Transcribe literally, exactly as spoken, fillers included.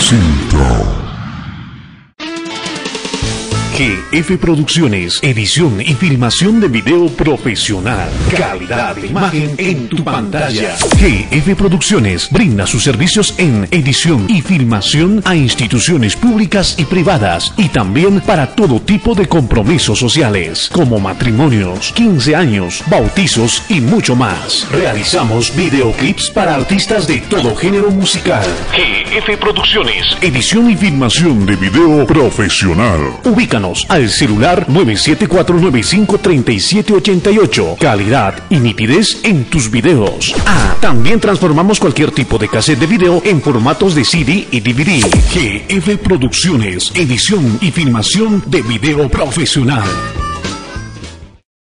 presenta G F Producciones, edición y filmación de video profesional. Calidad de imagen en tu pantalla. G F Producciones brinda sus servicios en edición y filmación a instituciones públicas y privadas y también para todo tipo de compromisos sociales, como matrimonios, quince años, bautizos y mucho más. Realizamos videoclips para artistas de todo género musical. G F Producciones, edición y filmación de video profesional. Ubícanos al celular nueve siete cuatro nueve cinco tres siete ocho ocho. Calidad y nitidez en tus videos. Ah, también transformamos cualquier tipo de cassette de video en formatos de C D y D V D. G F Producciones, edición y filmación de video profesional.